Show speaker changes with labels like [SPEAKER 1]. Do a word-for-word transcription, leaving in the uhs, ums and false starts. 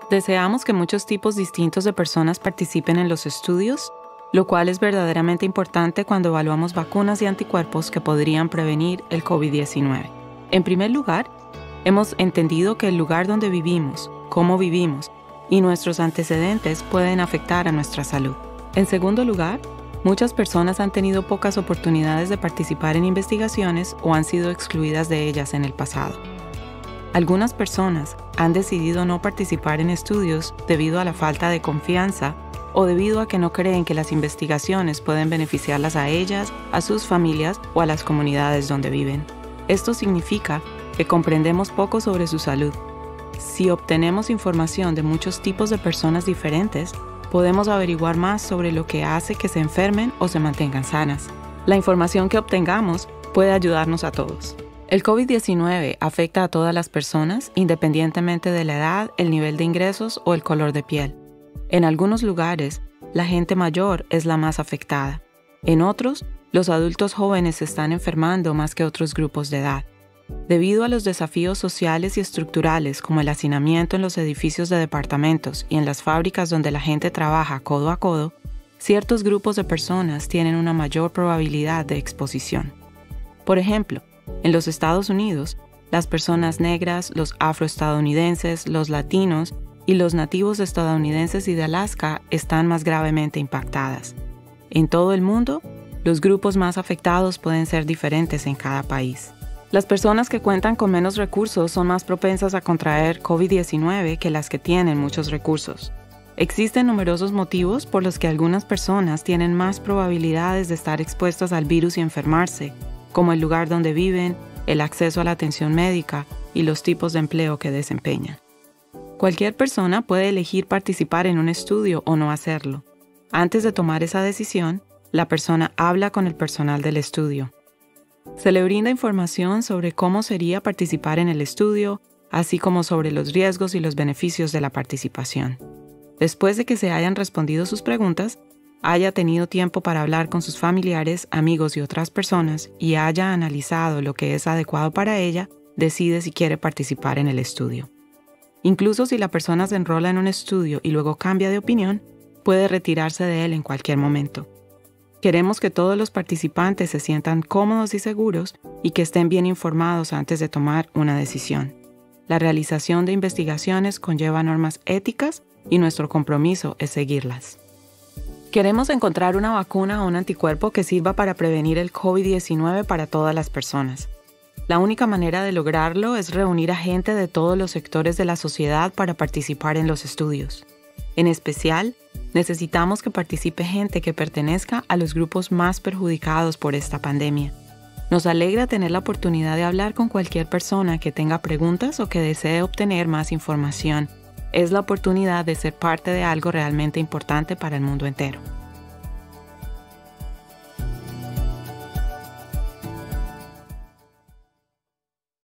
[SPEAKER 1] Deseamos que muchos tipos distintos de personas participen en los estudios, lo cual es verdaderamente importante cuando evaluamos vacunas y anticuerpos que podrían prevenir el COVID diecinueve. En primer lugar, hemos entendido que el lugar donde vivimos, cómo vivimos y nuestros antecedentes pueden afectar a nuestra salud. En segundo lugar, muchas personas han tenido pocas oportunidades de participar en investigaciones o han sido excluidas de ellas en el pasado. Algunas personas han decidido no participar en estudios debido a la falta de confianza o debido a que no creen que las investigaciones pueden beneficiarlas a ellas, a sus familias o a las comunidades donde viven. Esto significa que comprendemos poco sobre su salud. Si obtenemos información de muchos tipos de personas diferentes, podemos averiguar más sobre lo que hace que se enfermen o se mantengan sanas. La información que obtengamos puede ayudarnos a todos. El COVID diecinueve afecta a todas las personas, independientemente de la edad, el nivel de ingresos o el color de piel. En algunos lugares, la gente mayor es la más afectada. En otros, los adultos jóvenes se están enfermando más que otros grupos de edad. Debido a los desafíos sociales y estructurales como el hacinamiento en los edificios de departamentos y en las fábricas donde la gente trabaja codo a codo, ciertos grupos de personas tienen una mayor probabilidad de exposición. Por ejemplo, en los Estados Unidos, las personas negras, los afroestadounidenses, los latinos y los nativos estadounidenses y de Alaska están más gravemente impactadas. En todo el mundo, los grupos más afectados pueden ser diferentes en cada país. Las personas que cuentan con menos recursos son más propensas a contraer COVID diecinueve que las que tienen muchos recursos. Existen numerosos motivos por los que algunas personas tienen más probabilidades de estar expuestas al virus y enfermarse, como el lugar donde viven, el acceso a la atención médica y los tipos de empleo que desempeñan. Cualquier persona puede elegir participar en un estudio o no hacerlo. Antes de tomar esa decisión, la persona habla con el personal del estudio. Se le brinda información sobre cómo sería participar en el estudio, así como sobre los riesgos y los beneficios de la participación. Después de que se hayan respondido sus preguntas, haya tenido tiempo para hablar con sus familiares, amigos y otras personas y haya analizado lo que es adecuado para ella, decide si quiere participar en el estudio. Incluso si la persona se enrola en un estudio y luego cambia de opinión, puede retirarse de él en cualquier momento. Queremos que todos los participantes se sientan cómodos y seguros y que estén bien informados antes de tomar una decisión. La realización de investigaciones conlleva normas éticas y nuestro compromiso es seguirlas. Queremos encontrar una vacuna o un anticuerpo que sirva para prevenir el COVID diecinueve para todas las personas. La única manera de lograrlo es reunir a gente de todos los sectores de la sociedad para participar en los estudios. En especial, necesitamos que participe gente que pertenezca a los grupos más perjudicados por esta pandemia. Nos alegra tener la oportunidad de hablar con cualquier persona que tenga preguntas o que desee obtener más información. Es la oportunidad de ser parte de algo realmente importante para el mundo entero.